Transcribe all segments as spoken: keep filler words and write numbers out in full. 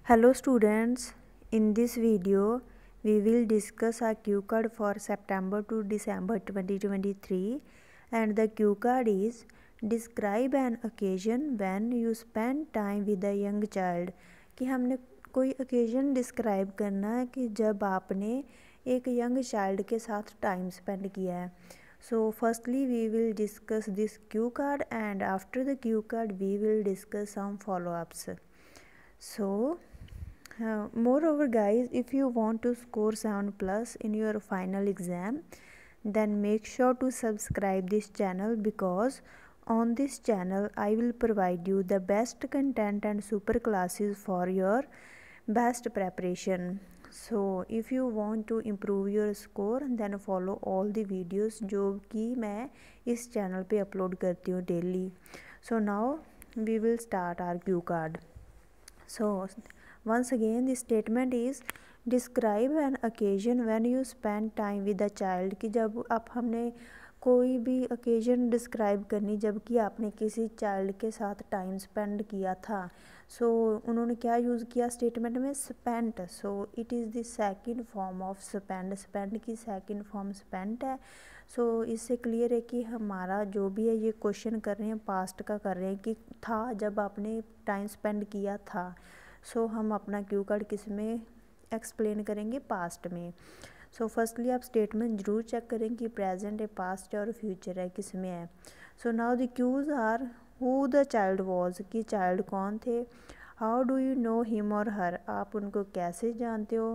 Hello students, in this video we will discuss a cue card for September to December twenty twenty-three, and the cue card is describe an occasion when you spend time with a young child। कि हमने कोई occasion describe करना है कि जब आपने एक young child के साथ time spend किया है। So firstly we will discuss this cue card, and after the cue card we will discuss some follow-ups. So Uh, moreover guys, if you want to score seven plus in your final exam, then make sure to subscribe this channel, because on this channel I will provide you the best content and super classes for your best preparation. So if you want to improve your score, then follow all the videos जो कि मैं इस channel पे upload करती हूँ daily. So now we will start our cue card. So once again the statement is describe an occasion when you spend time with a child। कि जब आप हमने कोई भी occasion describe करनी जबकि आपने किसी child के साथ time spend किया था। सो so, उन्होंने क्या यूज़ किया स्टेटमेंट में? spent। So it is the second form of spend। spend की सेकंड फॉर्म spent है। सो so, इससे क्लियर है कि हमारा जो भी है ये क्वेश्चन कर रहे हैं पास्ट का कर रहे हैं कि था जब आपने टाइम स्पेंड किया था। सो so, हम अपना क्यू कार्ड किस में एक्सप्लेन करेंगे? पास्ट में। सो फर्स्टली आप स्टेटमेंट ज़रूर चेक करें कि प्रेजेंट है, पास्ट है और फ्यूचर है, किस में है। So now the cues are who the child was, कि चाइल्ड कौन थे। How do you know him और हर, आप उनको कैसे जानते हो।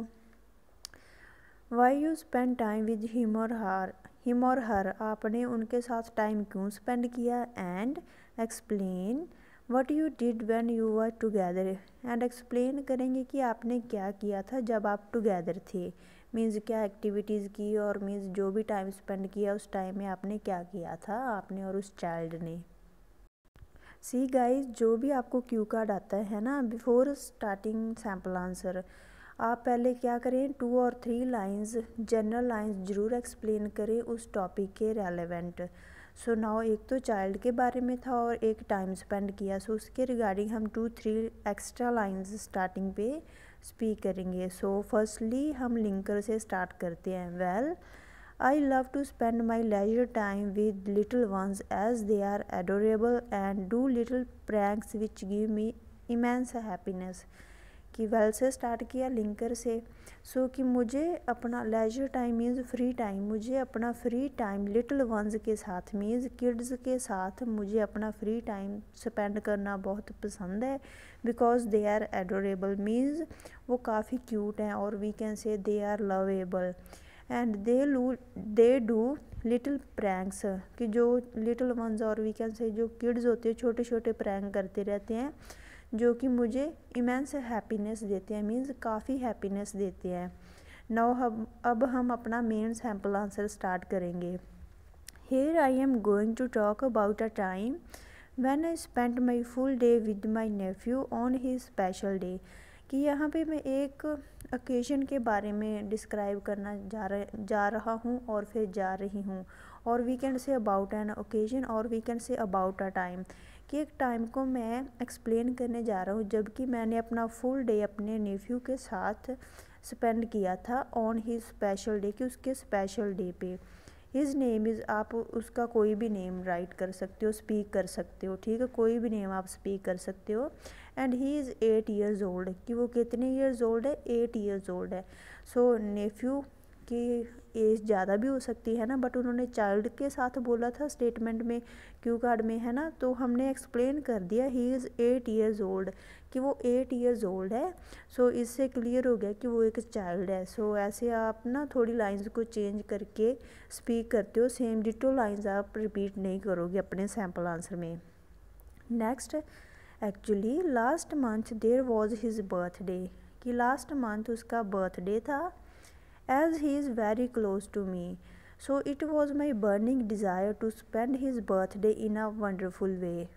Why you spend time with him और हर, हिम और हर आपने उनके साथ टाइम क्यों स्पेंड किया। And explain what you did when you were together, and explain करेंगे कि आपने क्या किया था जब आप टुगेदर थे। मीन्स क्या एक्टिविटीज़ की, और मीन्स जो भी टाइम स्पेंड किया उस टाइम में आपने क्या किया था, आपने और उस चाइल्ड ने। सी गाइज, जो भी आपको क्यू कार्ड आता है ना, बिफोर स्टार्टिंग सैम्पल आंसर आप पहले क्या करें, टू और थ्री लाइंस जनरल लाइंस ज़रूर एक्सप्लेन करें उस टॉपिक के रेलेवेंट। सो so नाउ एक तो चाइल्ड के बारे में था और एक टाइम स्पेंड किया। सो so उसके रिगार्डिंग हम two three extra lines starting पे स्पीक करेंगे। सो फर्स्टली हम लिंकर से स्टार्ट करते हैं। Well I love to spend my leisure time with little ones as they are adorable and do little pranks which give me immense happiness. कि well से start किया linker से। So so, कि मुझे अपना leisure time means free time, मुझे अपना free time little ones के साथ मीन्स किड्स के साथ मुझे अपना फ्री टाइम स्पेंड करना बहुत पसंद है। Because they are adorable means वो काफ़ी क्यूट हैं, और we can say they are lovable. And they love they do little pranks, कि जो लिटिल वंस और वी कैन से जो किड्स होते हैं छोटे छोटे प्रैंक करते रहते हैं जो कि मुझे इमेंस हैप्पीनेस देते हैं, मीन्स काफ़ी हैप्पीनेस देते हैं। नाउ हम अब हम अपना मेन सैम्पल आंसर स्टार्ट करेंगे। Here I am going to talk about a time when I spent my full day with my nephew on his special day. कि यहाँ पे मैं एक ओकेजन के बारे में डिस्क्राइब करना जा रहा जा रहा हूँ और फिर जा रही हूँ, और we can say about an occasion और we can say about a time. कि एक टाइम को मैं एक्सप्लेन करने जा रहा हूँ जबकि मैंने अपना फुल डे अपने नेफ्यू के साथ स्पेंड किया था ऑन हिज स्पेशल डे, कि उसके स्पेशल डे पे। हिज नेम इज़, आप उसका कोई भी नेम राइट कर सकते हो, स्पीक कर सकते हो, ठीक है, कोई भी नेम आप स्पीक कर सकते हो। And he is eight years old, कि वो कितने ईयर्स ओल्ड है? एट ईयर्स ओल्ड है। सो नेफ्यू की एज ज़्यादा भी हो सकती है ना, बट उन्होंने चाइल्ड के साथ बोला था स्टेटमेंट में, क्यू कार्ड में, है ना, तो हमने एक्सप्लेन कर दिया he is eight years old, कि वो एट ईयर्स ओल्ड है। सो so, इससे क्लियर हो गया कि वो एक चाइल्ड है। सो so, ऐसे आप ना थोड़ी लाइंस को चेंज करके स्पीक करते हो, सेम डिटो लाइंस आप रिपीट नहीं करोगे अपने सैम्पल आंसर में। Next, actually last month there was his birthday, कि लास्ट मंथ उसका बर्थडे था। As he is very close to me, so it was my burning desire to spend his birthday in a wonderful way.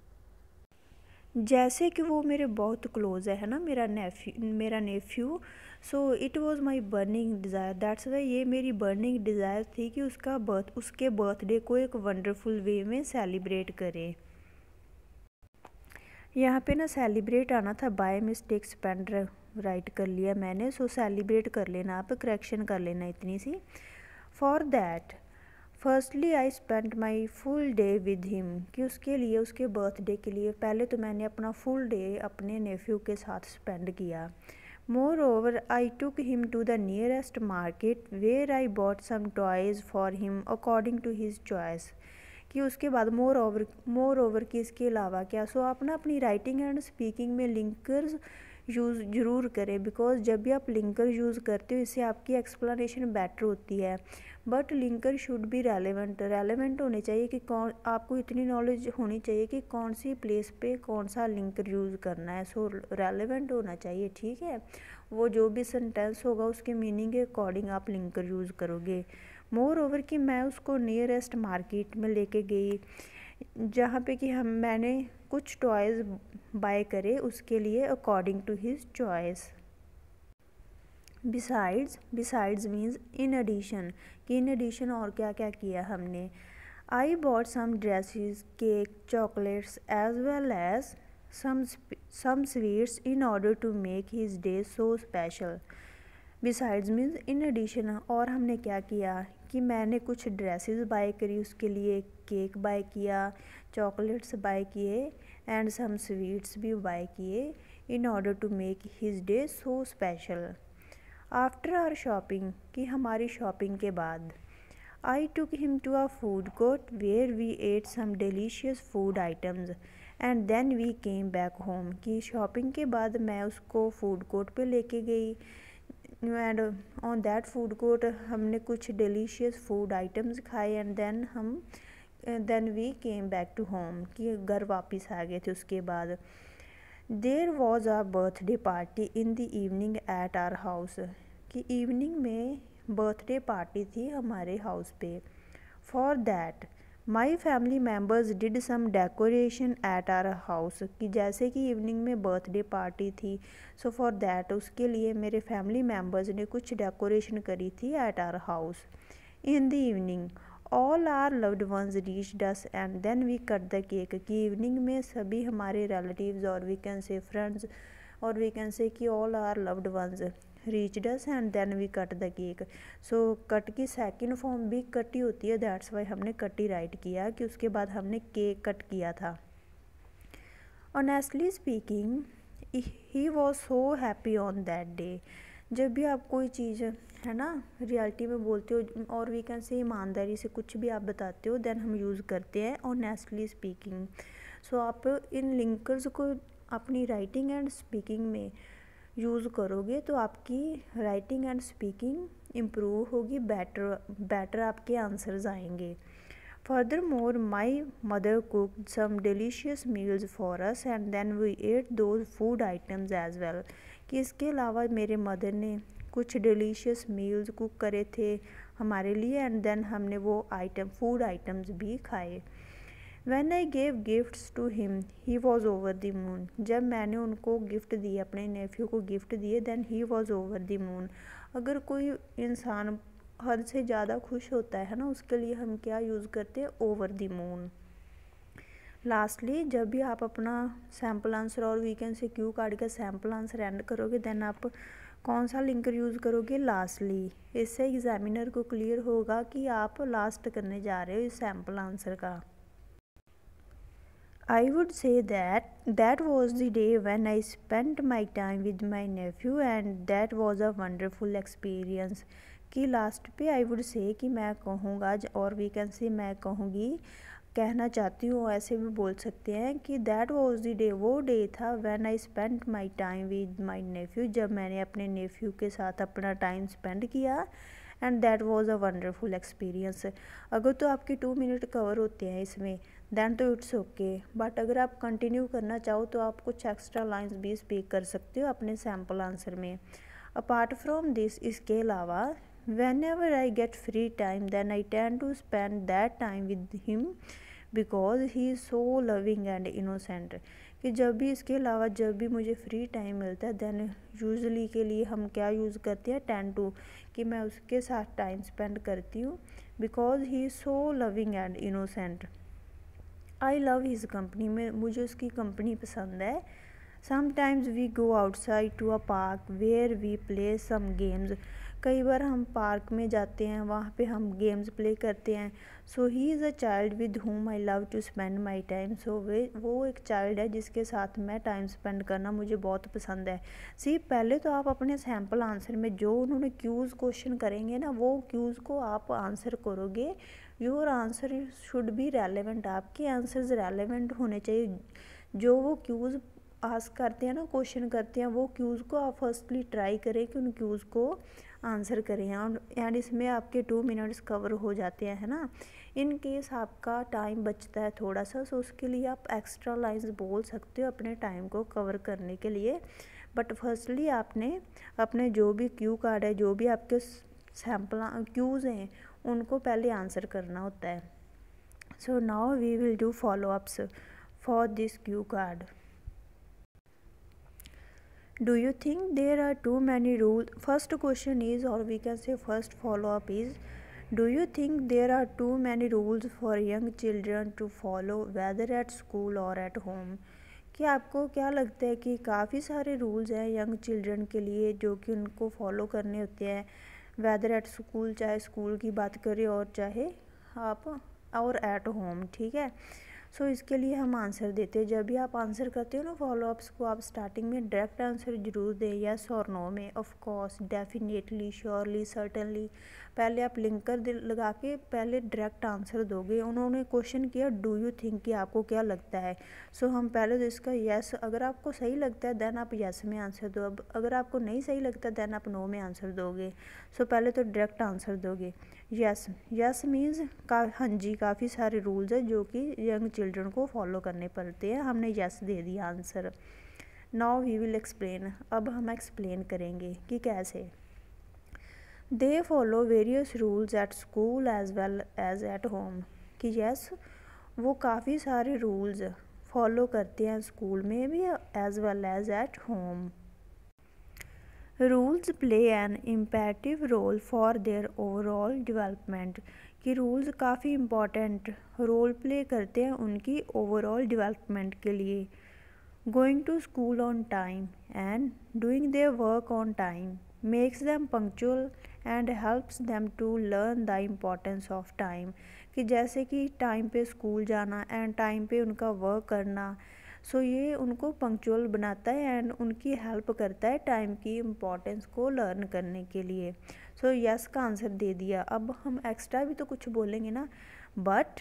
जैसे कि वो मेरे बहुत close है है ना, मेरा नेफ्यू मेरा nephew so it was my burning desire, that's why ये मेरी बर्निंग डिज़ायर थी कि उसका बर्थ उसके बर्थडे को एक वंडरफुल वे में सेलिब्रेट करें। यहाँ पे ना सेलिब्रेट आना था, बाय मिस्टेक स्पेंड राइट कर लिया मैंने, सो सेलिब्रेट कर लेना, आप करेक्शन कर लेना इतनी सी। For that firstly I spend my full day with him, कि उसके लिए, उसके बर्थडे के लिए पहले तो मैंने अपना फुल डे अपने नेफ्यू के साथ स्पेंड किया। Moreover I took him to the nearest market where I bought some toys for him according to his choice, कि उसके बाद मोर ओवर मोर ओवर कि इसके अलावा क्या, सो आप ना अपनी राइटिंग एंड स्पीकिंग में लिंकर्स यूज़ ज़रूर करें, बिकॉज जब भी आप लिंकर यूज़ करते हो इससे आपकी एक्सप्लेनेशन बेटर होती है। But linker should be relevant, relevant होने चाहिए कि कौन, आपको इतनी नॉलेज होनी चाहिए कि कौन सी प्लेस पे कौन सा लिंकर यूज़ करना है, सो रेलेवेंट होना चाहिए, ठीक है। वो जो भी सेंटेंस होगा उसके मीनिंग के अकॉर्डिंग आप लिंकर यूज़ करोगे। मोर ओवर कि मैं उसको नियरेस्ट मार्केट में लेके गई जहाँ पे कि हम मैंने कुछ टॉयज़ बाय करे उसके लिए according to his choice. Besides, besides means in addition, कि इन एडिशन और क्या क्या किया हमने। I bought some dresses, cake, chocolates as well as some some sweets in order to make his day so special. Besides means in addition, और हमने क्या किया कि मैंने कुछ ड्रेसेस बाय करी उसके लिए, केक बाय किया, चॉकलेट्स बाय किए एंड सम स्वीट्स भी बाय किए in order to make his day so special. After our shopping, कि हमारी शॉपिंग के बाद, I took him to a food court where we ate some delicious food items and then we came back home, कि shopping के बाद मैं उसको food court पे लेके गई and on that food court हमने कुछ डिलीशियस फूड आइटम्स खाए एंड देन हम then we came back to home, कि घर वापस आ गए थे उसके बाद। There was a birthday party in the evening at our house, कि इवनिंग में बर्थडे पार्टी थी हमारे हाउस पे। For that my family members did some decoration at our house, कि जैसे कि इवनिंग में बर्थडे पार्टी थी, सो फॉर दैट उसके लिए मेरे फैमिली मेम्बर्स ने कुछ डेकोरेशन करी थी at our house. In the evening all our loved ones reached us and then we cut the cake, कि इवनिंग में सभी हमारे रिलेटिव्स और वी कैन से फ्रेंड्स और वी कैन से कि all our loved ones reached us and then we cut the cake. So cut की second form भी cut ही होती है, दैट्स वाई हमने कट ही राइट किया कि उसके बाद हमने केक कट किया था। Honestly speaking he was so happy on that day, जब भी आप कोई चीज़ है ना रियलिटी में बोलते हो और वी कैन से ईमानदारी से कुछ भी आप बताते हो, देन हम यूज़ करते हैं ऑनेस्टली स्पीकिंग। सो आप इन लिंकर्स को अपनी राइटिंग एंड स्पीकिंग में यूज़ करोगे तो आपकी राइटिंग एंड स्पीकिंग इम्प्रूव होगी, बेटर बेटर आपके आंसर्स आएंगे। Furthermore, my mother cooked some delicious meals for us and then we ate those food items as well, कि इसके अलावा मेरे मदर ने कुछ डिलीशियस मील्स कुक करे थे हमारे लिए एंड देन हमने वो आइटम फूड आइटम्स भी खाए। When I gave gifts to him, he was over the moon, जब मैंने उनको गिफ्ट दिए, अपने नेफ्यू को गिफ्ट दिए, then he was over the moon। अगर कोई इंसान हद से ज़्यादा खुश होता है ना उसके लिए हम क्या यूज़ करते हैं, ओवर द मून। लास्टली जब भी आप अपना सैम्पल आंसर और वीकेंड से क्यू कार्ड का सैम्पल आंसर एंड करोगे देन आप कौन सा लिंकर यूज़ करोगे, लास्टली। इससे एग्जामिनर को क्लियर होगा कि आप लास्ट करने जा रहे हो इस सैम्पल आंसर का। I would say that that was the day when I spent my time with my nephew and that was a wonderful experience, कि लास्ट पे आई वुड से कि मैं कहूँगा और वी कैन से मैं कहूँगी, कहना चाहती हूँ, ऐसे भी बोल सकते हैं कि दैट वाज द डे, वो डे था when I spent my time with my nephew, जब मैंने अपने नेफ्यू के साथ अपना टाइम स्पेंड किया and that was a wonderful experience. अगर तो आपके टू मिनट कवर होते हैं इसमें दैन तो इट्स ओके, बट अगर आप कंटिन्यू करना चाहो तो आप कुछ एक्स्ट्रा लाइंस भी स्पीक कर सकते हो अपने सैम्पल आंसर में। अपार्ट फ्रॉम दिस, इसके अलावा whenever I get free time then I tend to spend that time with him because he is so loving and innocent, कि जब भी इसके अलावा जब भी मुझे फ्री टाइम मिलता है देन यूजुअली के लिए हम क्या यूज़ करते हैं, टेंड टू, कि मैं उसके साथ टाइम स्पेंड करती हूँ because he is so loving and innocent. I love his company, में मुझे उसकी कंपनी पसंद है। Sometimes we go outside to a park where we play some games, कई बार हम पार्क में जाते हैं, वहाँ पे हम गेम्स प्ले करते हैं। So he is a child with whom I love to spend my time, so वे वो एक चाइल्ड है जिसके साथ मैं टाइम स्पेंड करना मुझे बहुत पसंद है। सी पहले तो आप अपने सैम्पल आंसर में जो उन्होंने क्यूज़ क्वेश्चन करेंगे ना, वो क्यूज़ को आप आंसर करोगे। Your answer should be relevant, आपके आंसर्स रेलेवेंट होने चाहिए। जो वो क्यूज़ आस्क करते हैं ना, क्वेश्चन करते हैं, वो क्यूज़ को आप फर्स्टली ट्राई करें कि उन क्यूज़ को आंसर करें, एंड इसमें आपके टू मिनट्स कवर हो जाते हैं, है ना। इन केस आपका टाइम बचता है थोड़ा सा, सो उसके लिए आप एक्स्ट्रा लाइंस बोल सकते हो अपने टाइम को कवर करने के लिए। बट फर्स्टली आपने अपने जो भी क्यू कार्ड है, जो भी आपके सैम्पल क्यूज़ हैं, उनको पहले आंसर करना होता है। So now we will do follow ups for this cue card. Do you think there are too many rules? First question is, or we can say first follow up is, do you think there are too many rules for young children to follow whether at school or at home? कि आपको क्या लगता है कि काफ़ी सारे rules हैं young children के लिए जो कि उनको फॉलो करने होते हैं, वेदर एट स्कूल, चाहे स्कूल की बात करें और चाहे आप और एट होम, ठीक है। सो so, इसके लिए हम आंसर देते हैं। जब भी आप आंसर करते हो ना फॉलो अप्स को, आप स्टार्टिंग में डायरेक्ट आंसर जरूर दें, यस और नो में, of course, definitely, surely, certainly. पहले आप लिंकर लगा के पहले डायरेक्ट आंसर दोगे। उन्होंने क्वेश्चन किया डू यू थिंक, कि आपको क्या लगता है। सो so, हम पहले तो इसका यस, अगर आपको सही लगता है देन आप यस में आंसर दो। अब अगर आपको नहीं सही लगता देन आप नो में आंसर दोगे। सो so, पहले तो डायरेक्ट आंसर दोगे यस। यस मीन्स का हाँ जी, काफ़ी सारे रूल्स हैं जो कि यंग चिल्ड्रन को फॉलो करने पड़ते हैं, हमने यस दे दिया answer. Now we will explain, अब हम एक्सप्लेन करेंगे कि कैसे। They follow various rules at school as well as at home, कि यस वो काफ़ी सारे रूल्स फॉलो करते हैं स्कूल में भी as well as at home. Rules play an imperative role for their overall development, कि रूल्स काफ़ी इम्पॉर्टेंट रोल प्ले करते हैं उनकी ओवरऑल डेवलपमेंट के लिए। Going to school on time and doing their work on time makes them punctual and helps them to learn the importance of time, कि जैसे कि टाइम पे स्कूल जाना एंड टाइम पे उनका वर्क करना, सो so ये उनको पंक्चुअल बनाता है एंड उनकी हेल्प करता है टाइम की इम्पोर्टेंस को लर्न करने के लिए। सो so यस का आंसर दे दिया। अब हम एक्स्ट्रा भी तो कुछ बोलेंगे ना, but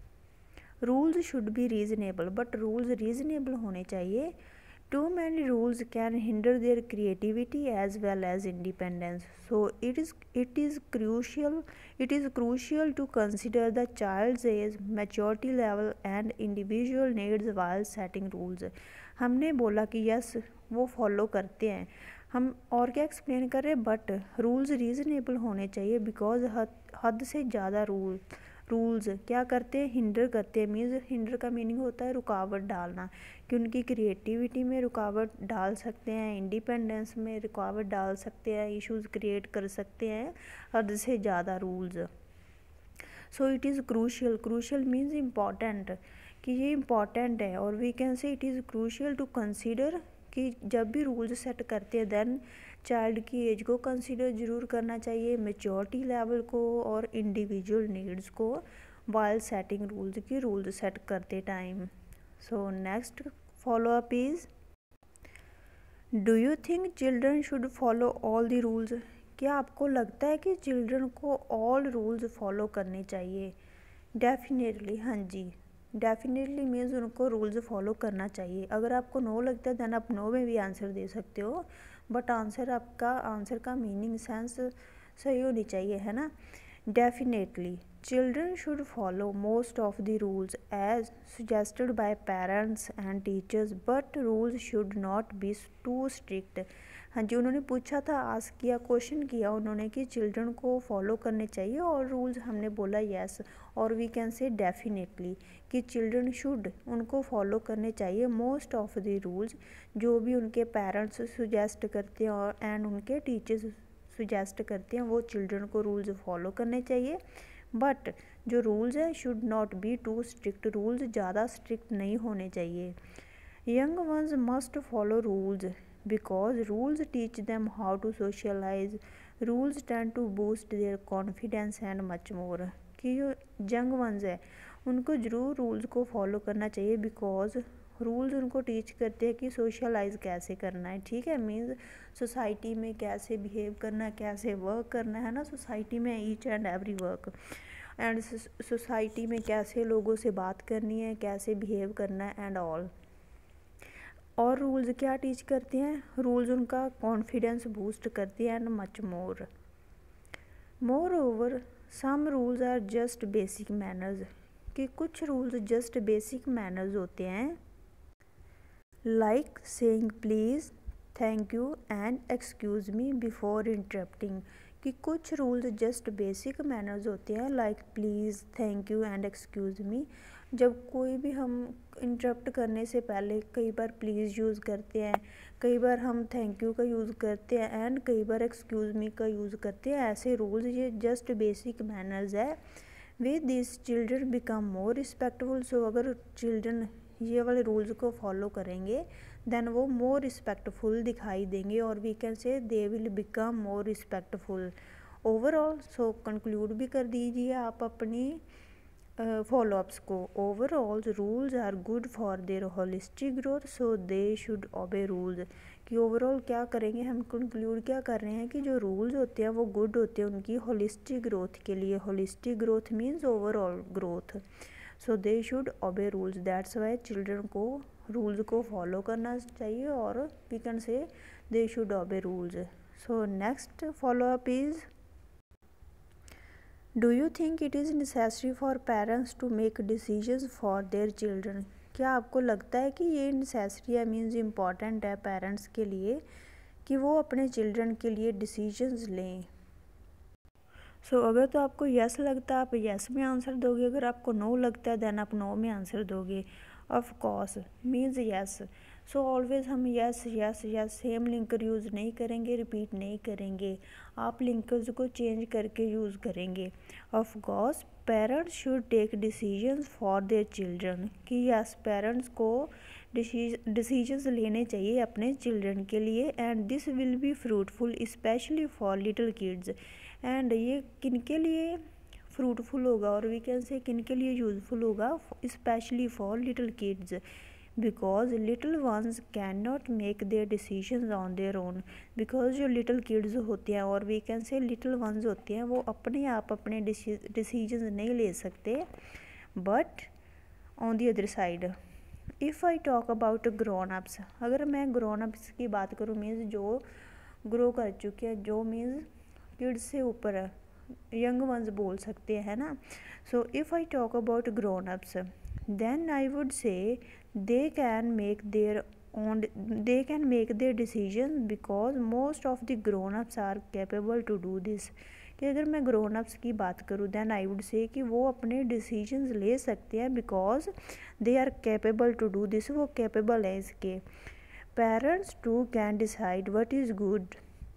rules should be reasonable, but rules reasonable होने चाहिए। Too many rules can hinder their creativity as well as independence, so it is it is crucial it is crucial to consider the child's age maturity level and individual needs while setting rules. हमने बोला कि yes वो follow करते हैं, हम और क्या explain कर रहे हैं, बट रूल्स रीजनेबल होने चाहिए बिकॉज हद हद से ज़्यादा रूल रूल्स क्या करते हैं, हिंडर करते हैं। मीन्स हिंडर का मीनिंग होता है रुकावट डालना, कि उनकी क्रिएटिविटी में रुकावट डाल सकते हैं, इंडिपेंडेंस में रुकावट डाल सकते हैं, इश्यूज़ क्रिएट कर सकते हैं हद से ज़्यादा rules. So it is crucial, crucial means important, कि ये इम्पॉर्टेंट है। और we can say it is crucial to consider, कि जब भी रूल्स सेट करते हैं देन चाइल्ड की एज को कंसीडर ज़रूर करना चाहिए, मेच्योरिटी लेवल को और इंडिविजुअल नीड्स को वाइल सेटिंग रूल्स, की रूल्स सेट करते time. So next follow up is, do you think children should follow all the rules, क्या आपको लगता है कि चिल्ड्रन को ऑल रूल्स फॉलो करने चाहिए। डेफिनेटली हाँ जी, डेफिनेटली मीन्स उनको रूल्स फॉलो करना चाहिए। अगर आपको नो लगता है देन आप नो में भी आंसर दे सकते हो, बट आंसर आपका आंसर का मीनिंग सेंस सही होनी चाहिए, है ना। Definitely children should follow most of the rules as suggested by parents and teachers, but rules should not be too strict. हाँ जी, उन्होंने पूछा था, आस्क किया, क्वेश्चन किया उन्होंने कि चिल्ड्रन को फॉलो करने चाहिए और रूल्स, हमने बोला यस। और वी कैन से डेफिनेटली कि चिल्ड्रन शुड, उनको फॉलो करने चाहिए मोस्ट ऑफ द रूल्स, जो भी उनके पेरेंट्स सुजेस्ट करते हैं और एंड उनके टीचर्स सुजेस्ट करते हैं वो चिल्ड्रन को रूल्स फॉलो करने चाहिए। बट जो रूल्स हैं should not be too strict, rules ज़्यादा स्ट्रिक्ट नहीं होने चाहिए। Young ones must follow rules because rules teach them how to socialize, rules tend to boost their confidence and much more. कि जो यंग वंस है उनको ज़रूर रूल्स को फॉलो करना चाहिए बिकॉज रूल्स उनको टीच करते हैं कि सोशलाइज कैसे करना है, ठीक है, मीन्स सोसाइटी में कैसे बिहेव करना है, कैसे वर्क करना है ना, सोसाइटी में each and every work, and society में कैसे लोगों से बात करनी है, कैसे बिहेव करना है एंड ऑल। और रूल्स क्या टीच करते हैं, रूल्स उनका कॉन्फिडेंस बूस्ट करते हैं and much more. Moreover some rules are just basic manners, कि कुछ रूल्स जस्ट बेसिक मैनर्स होते हैं, like saying please, thank you and excuse me before interrupting. कि कुछ रूल्स जस्ट बेसिक मैनर्स होते हैं like please, thank you and excuse me. जब कोई भी हम इंटरप्ट करने से पहले कई बार प्लीज़ यूज़ करते हैं, कई बार हम थैंक यू का यूज़ करते हैं एंड कई बार एक्सक्यूज़ मी का यूज़ करते हैं। ऐसे रूल्स ये जस्ट बेसिक मैनर्स है। With this children become more respectful. So अगर चिल्ड्रन ये वाले रूल्स को फॉलो करेंगे देन वो मोर रिस्पेक्टफुल दिखाई देंगे और we can say they will become more respectful overall. So conclude भी कर दीजिए आप अपनी फॉलोअप्स को। Overall rules are good for their holistic growth so they should obey rules. कि ओवरऑल क्या करेंगे, हम कंक्लूड क्या कर रहे हैं कि जो रूल्स होते हैं वो गुड होते हैं उनकी होलिस्टिक ग्रोथ के लिए। Holistic growth means overall growth. So they should obey rules, that's why children को रूल्स को फॉलो करना चाहिए और we can say they should obey rules. So next follow up is, do you think it is necessary for parents to make decisions for their children. क्या आपको लगता है कि ये नेसेसरी है, मीन्स इम्पॉर्टेंट है पेरेंट्स के लिए कि वो अपने चिल्ड्रन के लिए डिसीजंस लें। सो so, अगर तो आपको यस लगता है आप यस में आंसर दोगे, अगर आपको नो लगता है देन आप नो में आंसर दोगे। Of course means yes. So always हम yes yes yes same linker use नहीं करेंगे, रिपीट नहीं करेंगे, आप लिंकर्स को चेंज करके यूज़ करेंगे। Of course parents should take decisions for their children. कि यस पेरेंट्स को डिसीजंस लेने चाहिए अपने चिल्ड्रन के लिए and this will be fruitful specially for little kids. And ये किन के लिए फ्रूटफुल होगा और वी कैन से किन के लिए यूज़फुल होगा, specially for little kids because little ones can not make their decisions on their own. Because जो लिटिल किड्स होते हैं और we can say little ones होते हैं वो अपने आप अपने डिसीजंस नहीं ले सकते। But on the other side if I talk about grown ups, अगर मैं ग्रोन अप्स की बात करूँ मीन्स जो ग्रो कर चुके हैं, जो मीन्स किड्स से ऊपर है, यंग वंस बोल सकते हैं ना। So if I talk about grown ups then I would say they can make their own they can make their decision because most of the grown ups are capable to do this. कि अगर मैं grown ups की बात करूँ then I would से कि वो अपने डिसीजंस ले सकते हैं because they are capable to do this, वो कैपेबल है इसके। Parents too can decide what is good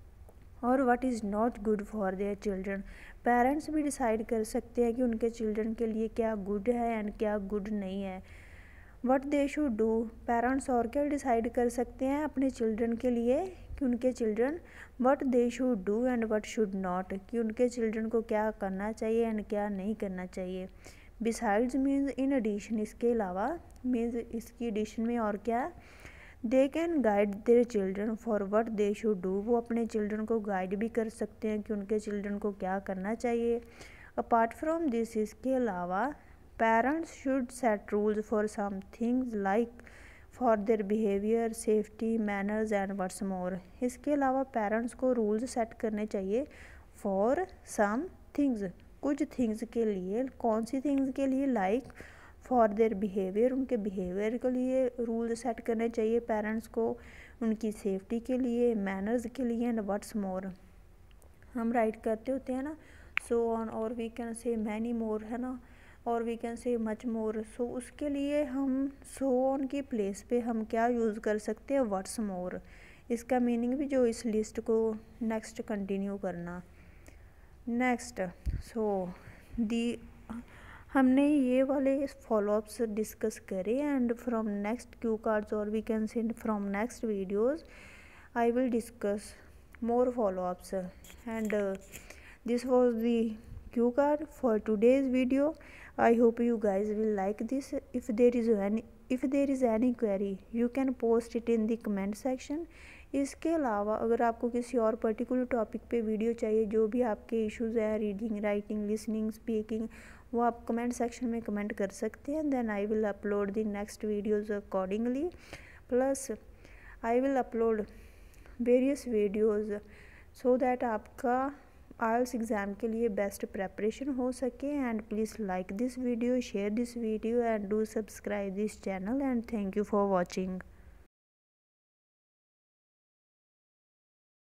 और what is not good for their children. Parents भी डिसाइड कर सकते हैं कि उनके चिल्ड्रन के लिए क्या गुड है एंड क्या गुड नहीं है। What they should do, parents और क्या डिसाइड कर सकते हैं अपने चिल्ड्रन के लिए कि उनके children what they should do and what should not, कि उनके चिल्ड्रन को क्या करना चाहिए एंड क्या नहीं करना चाहिए। बिसाइड्स मीन्स इन एडिशन, इसके अलावा मीन्स इसकी एडिशन में और क्या, they can guide their children for what they should do, वो अपने चिल्ड्रन को गाइड भी कर सकते हैं कि उनके चिल्ड्रन को क्या करना चाहिए। अपार्ट फ्रॉम दिस इसके अलावा parents should set rules for some things like for their behaviour, safety, manners and what's more. इसके अलावा पेरेंट्स को रूल्स सेट करने चाहिए फॉर सम थिंग्स, कुछ थिंग्स के लिए। कौन सी थिंग्स के लिए, लाइक फॉर देयर बिहेवियर, उनके बिहेवियर के लिए रूल सेट करने चाहिए पेरेंट्स को, उनकी सेफ्टी के लिए, मैनर्स के लिए एंड व्हाट्स मोर। हम राइट करते होते हैं ना सो ऑन और we can say many more, है ना, और we can say much more. So उसके लिए हम सो ऑन की प्लेस पे हम क्या यूज़ कर सकते हैं, व्हाट्स मोर। इसका मीनिंग भी जो इस लिस्ट को नेक्स्ट कंटिन्यू करना। नेक्स्ट सो दी हमने ये वाले फॉलोअप्स डिस्कस करे and from next cue cards और we can say from next videos I will discuss more follow-ups and uh, this was the cue card for today's video. I hope you guys will like this. If there is any if there is any query you can post it in the comment section. इसके अलावा अगर आपको किसी और particular topic पे video चाहिए, जो भी आपके इश्यूज़ हैं रीडिंग, राइटिंग, लिसनिंग, स्पीकिंग, वो आप कमेंट सेक्शन में कमेंट कर सकते हैं. Then I will upload the next videos accordingly. Plus I will upload various videos so that आपका आइल्स एग्ज़ाम के लिए बेस्ट प्रेपरेशन हो सके. And please like this video, share this video and do subscribe this channel and thank you for watching.